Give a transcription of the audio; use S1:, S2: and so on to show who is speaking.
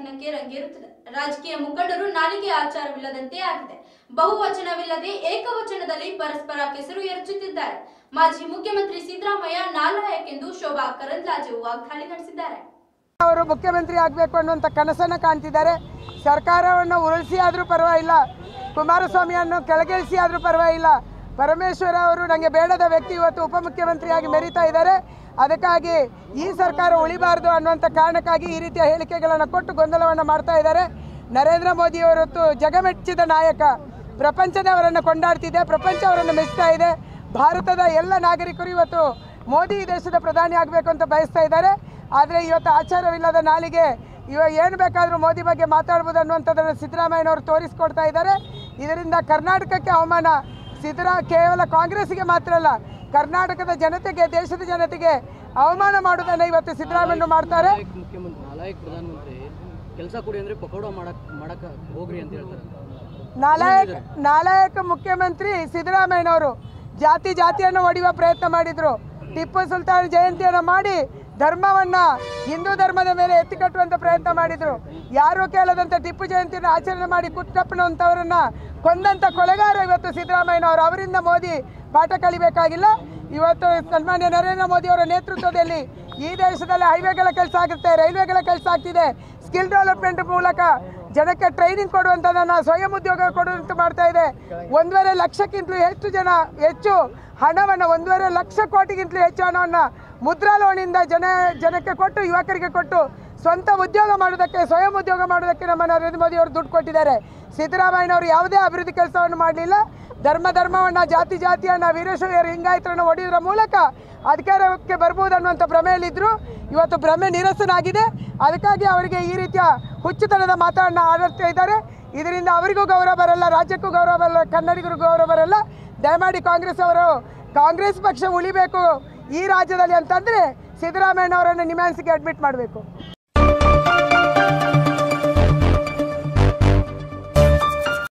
S1: ದಿನಕ್ಕೆ ರಂಗೇರುತ್ತದೆ. ರಾಜಕೀಯ ಮುಖಂಡರು ನಾಲಿಗೆ ಆಚಾರವಿಲ್ಲದಂತೆ ಆಗಿದೆ. ಬಹುವಚನವಿಲ್ಲದೆ ಏಕವಚನದಲ್ಲಿ ಪರಸ್ಪರ ಕೆಸರು ಎರಚುತ್ತಿದ್ದಾರೆ. ಮಾಜಿ ಮುಖ್ಯಮಂತ್ರಿ ಸಿದ್ದರಾಮಯ್ಯ ನಾಲಾಯಕ್ ಎಂದು ಶೋಭಾ ಕರಂದ್ಲಾಜೆ ವಾಗ್ದಾಳಿ ನಡೆಸಿದ್ದಾರೆ.
S2: ಅವರು ಮುಖ್ಯಮಂತ್ರಿ ಆಗಬೇಕು ಅನ್ನುವಂಥ ಕನಸನ್ನು ಕಾಣ್ತಿದ್ದಾರೆ. ಸರ್ಕಾರವನ್ನು ಉರುಳಿಸಿ ಆದರೂ ಪರವಾಗಿಲ್ಲ, ಕುಮಾರಸ್ವಾಮಿಯನ್ನು ಕೆಳಗಿಳಿಸಿ ಆದರೂ ಪರವಾಗಿಲ್ಲ, ಪರಮೇಶ್ವರ ಅವರು ನನಗೆ ಬೇಡದ ವ್ಯಕ್ತಿ ಇವತ್ತು ಉಪಮುಖ್ಯಮಂತ್ರಿಯಾಗಿ ಮೆರೀತಾ ಇದ್ದಾರೆ. ಅದಕ್ಕಾಗಿ ಈ ಸರ್ಕಾರ ಉಳಿಬಾರ್ದು ಅನ್ನುವಂಥ ಕಾರಣಕ್ಕಾಗಿ ಈ ರೀತಿಯ ಹೇಳಿಕೆಗಳನ್ನು ಕೊಟ್ಟು ಗೊಂದಲವನ್ನು ಮಾಡ್ತಾ ಇದ್ದಾರೆ. ನರೇಂದ್ರ ಮೋದಿಯವರತ್ತು ಜಗಮೆಚ್ಚಿದ ನಾಯಕ, ಪ್ರಪಂಚದವರನ್ನು ಕೊಂಡಾಡ್ತಿದೆ, ಪ್ರಪಂಚ ಅವರನ್ನು ಮೆಚ್ಚುತ್ತಾ ಇದೆ. ಭಾರತದ ಎಲ್ಲ ನಾಗರಿಕರು ಇವತ್ತು ಮೋದಿ ದೇಶದ ಪ್ರಧಾನಿ ಆಗಬೇಕು ಅಂತ ಬಯಸ್ತಾ ಇದ್ದಾರೆ. ಆದರೆ ಇವತ್ತು ಆಚಾರವಿಲ್ಲದ ನಾಲಿಗೆ ಇವಾಗ ಏನು ಬೇಕಾದರೂ ಮೋದಿ ಬಗ್ಗೆ ಮಾತಾಡ್ಬೋದು ಅನ್ನುವಂಥದ್ದನ್ನು ಸಿದ್ದರಾಮಯ್ಯನವರು ತೋರಿಸ್ಕೊಡ್ತಾ ಇದ್ದಾರೆ. ಇದರಿಂದ ಕರ್ನಾಟಕಕ್ಕೆ ಅವಮಾನ. ಕೇವಲ ಕಾಂಗ್ರೆಸ್ಸಿಗೆ ಮಾತ್ರ ಅಲ್ಲ, ಕರ್ನಾಟಕದ ಜನತೆಗೆ, ದೇಶದ ಜನತೆಗೆ ಅವಮಾನ ಮಾಡುವುದನ್ನು ಇವತ್ತು ಸಿದ್ದರಾಮಯ್ಯ ಮಾಡ್ತಾರೆ. ನಾಲಾಯಕ ಮುಖ್ಯಮಂತ್ರಿ ಸಿದ್ದರಾಮಯ್ಯನವರು ಜಾತಿಯನ್ನು ಒಡೆಯುವ ಪ್ರಯತ್ನ ಮಾಡಿದ್ರು. ಟಿಪ್ಪು ಸುಲ್ತಾನ್ ಜಯಂತಿಯನ್ನು ಮಾಡಿ ಧರ್ಮವನ್ನು, ಹಿಂದೂ ಧರ್ಮದ ಮೇಲೆ ಎತ್ತಿಕಟ್ಟುವಂಥ ಪ್ರಯತ್ನ ಮಾಡಿದರು. ಯಾರೂ ಕೇಳದಂತೆ ಟಿಪ್ಪು ಜಯಂತಿಯನ್ನು ಆಚರಣೆ ಮಾಡಿ ಕುಟ್ಟಪ್ಪನಂಥವರನ್ನು ಕೊಂದಂಥ ಕೊಲೆಗಾರ ಇವತ್ತು ಸಿದ್ದರಾಮಯ್ಯನವರು. ಅವರಿಂದ ಮೋದಿ ಪಾಠ ಕಲಿಬೇಕಾಗಿಲ್ಲ. ಇವತ್ತು ಸನ್ಮಾನ್ಯ ನರೇಂದ್ರ ಮೋದಿ ಅವರ ನೇತೃತ್ವದಲ್ಲಿ ಈ ದೇಶದಲ್ಲಿ ಹೈವೇಗಳ ಕೆಲಸ ಆಗುತ್ತೆ, ರೈಲ್ವೆಗಳ ಕೆಲಸ ಆಗ್ತಿದೆ. ಸ್ಕಿಲ್ ಡೆವಲಪ್ಮೆಂಟ್ ಮೂಲಕ ಜನಕ್ಕೆ ಟ್ರೈನಿಂಗ್ ಕೊಡುವಂಥದ್ದನ್ನು, ಸ್ವಯಂ ಉದ್ಯೋಗ ಕೊಡುವಂತ ಮಾಡ್ತಾ ಇದೆ. 1.5 ಲಕ್ಷಕ್ಕಿಂತಲೂ ಹೆಚ್ಚು ಹಣವನ್ನು, 1.5 ಲಕ್ಷ ಕೋಟಿಗಿಂತಲೂ ಹೆಚ್ಚು ಹಣವನ್ನು ಮುದ್ರಾ ಲೋನಿಂದ ಜನಕ್ಕೆ ಕೊಟ್ಟು, ಯುವಕರಿಗೆ ಕೊಟ್ಟು ಸ್ವಂತ ಉದ್ಯೋಗ ಮಾಡೋದಕ್ಕೆ, ಸ್ವಯಂ ಉದ್ಯೋಗ ಮಾಡೋದಕ್ಕೆ ನಮ್ಮ ನರೇಂದ್ರ ಮೋದಿ ಅವರು ದುಡ್ಡು ಕೊಟ್ಟಿದ್ದಾರೆ. ಸಿದ್ದರಾಮಯ್ಯನವರು ಯಾವುದೇ ಅಭಿವೃದ್ಧಿ ಕೆಲಸವನ್ನು ಮಾಡಲಿಲ್ಲ. ಧರ್ಮವನ್ನು, ಜಾತಿಯನ್ನು, ವೀರಶೈವ ಲಿಂಗಾಯತರನ್ನು ಹೊಡೆಯುವುದರ ಮೂಲಕ ಅಧಿಕಾರಕ್ಕೆ ಬರ್ಬೋದು ಅನ್ನುವಂಥ ಭ್ರಮೆಯಲ್ಲಿದ್ದರು. ಇವತ್ತು ಭ್ರಮೆ ನಿರಸನಾಗಿದೆ. ಅದಕ್ಕಾಗಿ ಅವರಿಗೆ ಈ ರೀತಿಯ ಹುಚ್ಚುತನದ ಮಾತನ್ನು ಆಡ್ತಾ ಇದ್ದಾರೆ. ಇದರಿಂದ ಅವರಿಗೂ ಗೌರವ ಬರಲ್ಲ, ರಾಜ್ಯಕ್ಕೂ ಗೌರವ ಬರಲ್ಲ, ಕನ್ನಡಿಗರಿಗೂ ಗೌರವ ಬರಲ್ಲ. ದಯಮಾಡಿ ಕಾಂಗ್ರೆಸ್ ಪಕ್ಷ ಉಳಿಬೇಕು ಈ ರಾಜ್ಯದಲ್ಲಿ ಅಂತಂದರೆ ಸಿದ್ದರಾಮಯ್ಯನವರನ್ನು ನಿಮ್ಯಾನ್ಸಿಗೆ ಅಡ್ಮಿಟ್ ಮಾಡಬೇಕು.